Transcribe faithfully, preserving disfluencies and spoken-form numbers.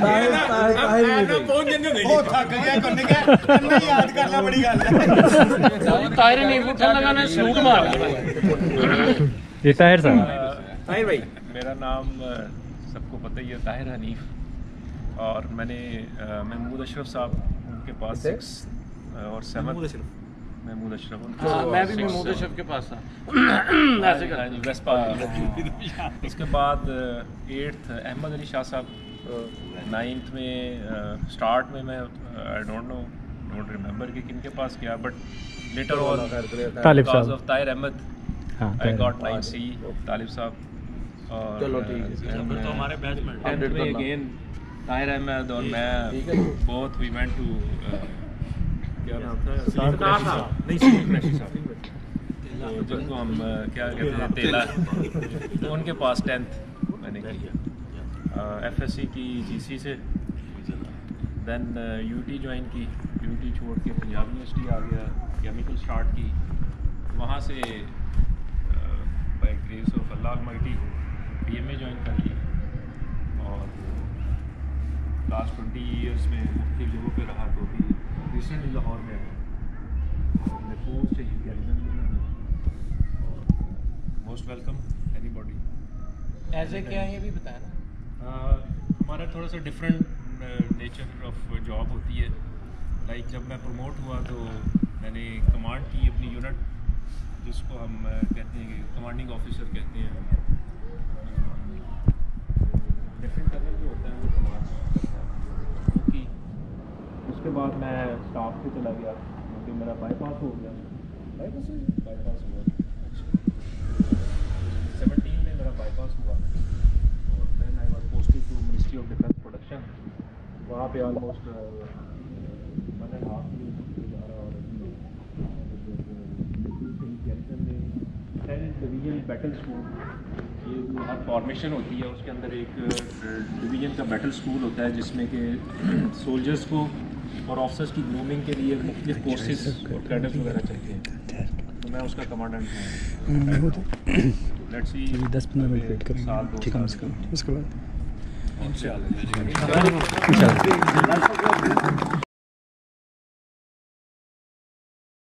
थक गया करने के याद करना बड़ी गल है। ताहिर नहीं उठन लगा ने सूट मार ये ताहिर साहब। ताहिर भाई मेरा नाम सबको पता ही है, ताहिर हनीफ। और मैंने महमूद अशरफ साहब उनके पास सिक्स और सेवन महमूद अशरफ हाँ, मैं भी महमूद अशरफ के पास था ऐसे कर वेस्पा। उसके बाद एट्थ अहमद अली शाह साहब, नाइन्थ में स्टार्ट में मैं I don't know don't remember कि किन के पास गया, बट लेटर ऑन तालिब साहब of Tahir Ahmed I got nine C Talib साहब। और चलो ठीक है, तो हमारे बैचमेट टेंथ में अगेन ताहिर अहमद और मैं बोथ वी वेंट टू क्या नाम था नहीं कुरैशी साहब, तो जिनको हम क्या कहते हैं तेला, तो उनके पास टेंथ मैंने की। एफएससी की जीसी से, देन यूटी ज्वाइन की, यूटी छोड़ के पंजाब यूनिवर्सिटी आ गया, केमिकल स्टार्ट की, वहाँ से by grace of Allah almighty PMA join कर लिया। और लास्ट ट्वेंटी ईयर्स में मुख्तलिफ जगहों पे रहा, तो भी रिसेंटली लाहौर में पोस्ट मोस्ट वेलकम एनीबॉडी। ऐसे क्या है ये भी बताया ना। हमारा थोड़ा सा डिफरेंट नेचर ऑफ जॉब होती है। लाइक जब मैं प्रमोट हुआ तो मैंने कमांड की अपनी यूनिट, जिसको हम कहते हैं कि कमांडिंग ऑफिसर कहते हैं। डिफरेंट कर्नल जो होता है वो कमांड की। उसके बाद मैं स्टाफ पे चला गया क्योंकि मेरा बाईपास हो गया। बाईपास बाईपास हुआ सेवनटीन में मेरा बाईपास हुआ। और then I was posted to ministry of defence production. वहाँ पे almost one and half year गुजारा। और डिवीजन बैटल स्कूल, ये हर फॉर्मेशन होती है, उसके अंदर एक डिवीजन का बैटल स्कूल होता है जिसमें कि सोल्जर्स को और ऑफिसर्स की ग्रूमिंग के लिए मुख्तलिफ कोर्सेज और कैडेट्स वगैरह चलते हैं। तो मैं उसका कमांडेंट हूँ। लेट्स सी दस पंद्रह मिनट वेट करेंगे, ठीक है, उसके बाद इंशाल्लाह।